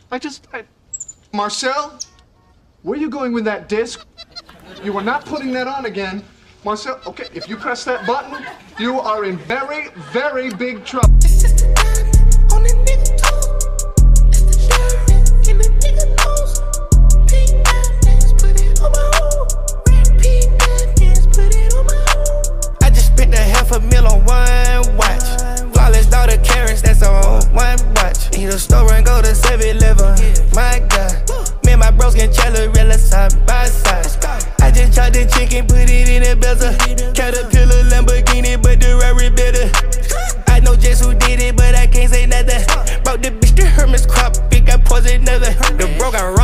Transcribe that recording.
Marcel, where are you going with that disc? You are not putting that on again. Marcel, okay, if you press that button, you are in very, very big trouble. I just spent $500,000 on one watch. Flawless daughter Karens, that's on one watch. Need a store and go to 7-Eleven. My God, me and my bros can Chalorella side by side. I just chopped the chicken, put it in a bezel. Caterpillar Lamborghini, but the Rari better. I know just who did it, but I can't say nothing. Brought the bitch to Hermes crop, pick up pause another. The bro got